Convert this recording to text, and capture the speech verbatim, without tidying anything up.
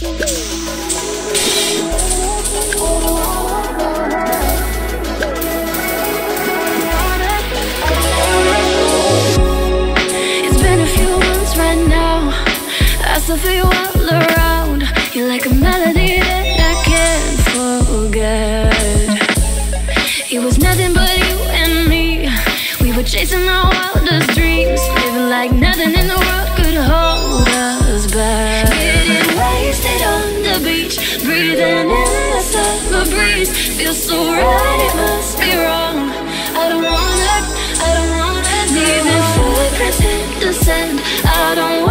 It's been a few months right now. I still feel you all around. You're like a melody that I can't forget. It was nothing but you and me. We were chasing our wildest dreams, living like nothing in the world could hold us back. Getting wasted on the beach, breathing in the summer breeze. Feels so right, it must be wrong. I don't wanna, I don't wanna leave footprints in the sand. I don't